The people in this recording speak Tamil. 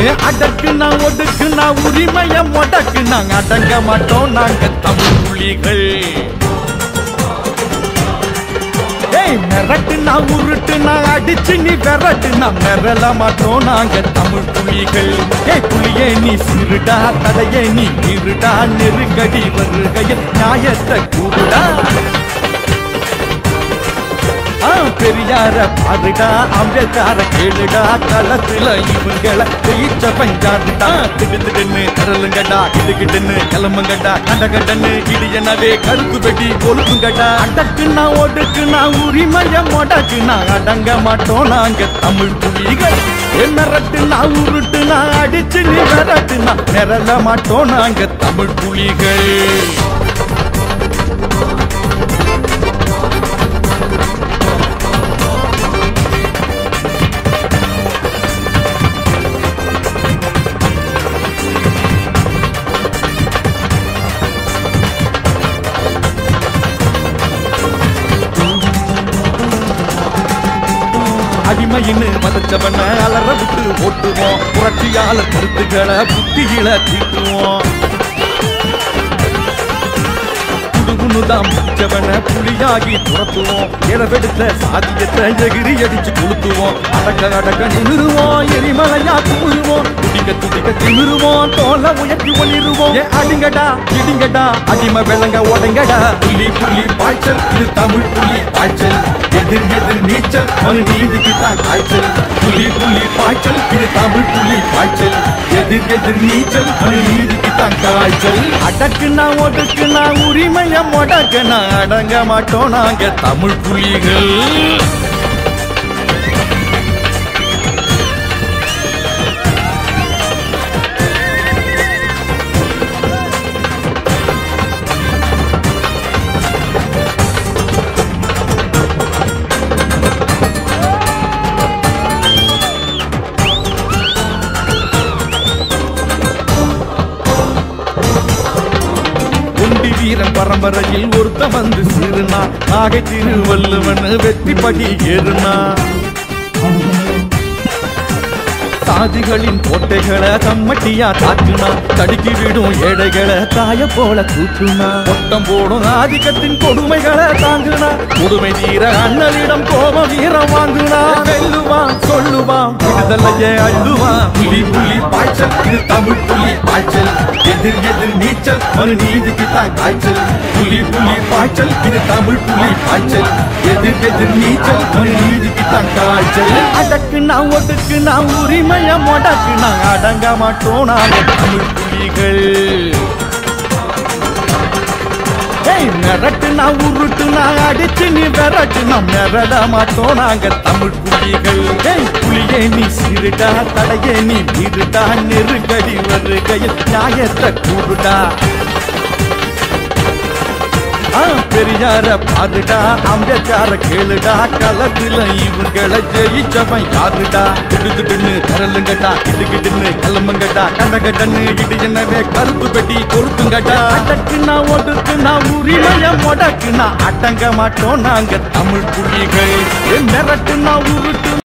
அடக்குனா ஒடுக்குனா உரிமைய முடக்குனா அடங்க மாட்டோம் நாங்க தமிழ் புலிகள். மிரட்டுனா உருட்டுனா அடிச்சு நீ விரட்டுனா மிரள மாட்டோம் நாங்க தமிழ் புலிகள். புலியே நீ சிறுடா தடையே நீ இருடா நெருக்கடி வருகையில் நியாயத்தை கூறுடா. பெரியார பாருடா அம்பேத்கார கேளுடா களத்துல இவங்களை ஜெயிச்ச பஞ்சாருடா. திடுன்னு கரலுங்கடா கிடுகிடுன்னு கிளம்புங்கடா கண்டகண்டன்னு இடியனவே கருத்து வெடி கொழுப்புங்கடா. அடக்குனா ஒடுக்குனா உரிமைய முடக்குனா அடங்க மாட்டோம் நாங்க தமிழ் புலிகள். மிரட்டுனா உருட்டுனா அடிச்சு நீ விரட்டுனா மிரள மாட்டோம் நாங்க தமிழ் புலிகள். அடிமையின்னு மதச்சவன அலற விட்டு ஓட்டுவோம். புரட்சியால கருத்துக்களை புத்தியில தீட்டுவோம். குடுகுணுதான் மச்சவன புலியாகி துரத்துவோம். இளவெடுத்த சாதியத்தை எகிரி அடிச்சு கொளுத்துவோம். அடக்க அடக்க நிமிருவோம் எரிமலையா குமுருவோம். துடிக்க துடிக்க திமிருவோம் தோலை உயர்த்தி ஒளிருவோம். அடிங்கடா இடிங்கடா அடிமை வெள்ளங்க ஓடுங்கடா. புலி புலி பாய்ச்சல் இது தமிழ் புலி பாய்ச்சல். எதிர் எதிர் நீச்சல் ஒரு நீதிக்கு தான் காய்ச்சல். புலி புலி பாய்ச்சல் இது தமிழ் புலி பாய்ச்சல். எதிர் எதிர் நீச்சல் ஒரு நீதிக்கு தான் காய்ச்சல். அடக்குனா ஒடுக்குனா உரிமைய முடக்குனா அடங்க மாட்டோம் நாங்க தமிழ் புலிகள். வீரன் பரம்பரையில் ஒருத்த வந்து சிறுனா நாகை திருவள்ளுவன் வெற்றிப்படி ஏறுனா. சாதிகளின் கோட்டைகளை தம்மட்டியா தாக்குனா தடுக்கி விடும் ஏழைகளை தாய போல தூக்குனா. ஒட்டம் போடும் ஆதிக்கத்தின் கொடுமைகளை தாங்குனா. கொடுமை தீர அண்ணலிடம் கோபம் வீரம் வாங்குனா. வெல்லுவான் சொல்லுவான் விடுதலையே அள்ளுவான். புலி புலி பாய்ச்சல் இது தமிழ் புலி பாய்ச்சல். எதிர் எதிர் நீச்சல் ஒரு நீதிக்கு தான் காய்ச்சல். புலி புலி பாய்ச்சல் இது தமிழ் புலி பாய்ச்சல். எதிர் எதிர் நீச்சல் ஒரு நீதிக்கு தான் காய்ச்சல். அடக்குனா ஒடுக்குனா உரிமைய முடக்குனா அடங்க மாட்டோம் நாங்க தமிழ் புலிகள். மிரட்டுனா உருட்டுனா அடிச்சு நீ விரட்டுனா மிரள மாட்டோம் நாங்க தமிழ் புலிகள். புலியே நீ சிறுடா தடையே நீ இருடா நெருக்கடி வருகையில் நியாயத்தை கூறுடா. பெரியார பாருடா அம்பேத்கார கேளுடா களத்துல இவங்களை ஜெயிச்சவன் யாருடா. திடுன்னு கரலுங்கடா கிடுகிடுன்னு கிளம்புங்கடா கண்டகண்டன்னு இடியனவே கருத்து வெடி கொளுத்துங்கடா. அடக்குனா ஒடுக்குனா உரிமைய முடக்குனா அடங்க மாட்டோம் நாங்க தமிழ் புலிகள். மிரட்டுனா உருட்டு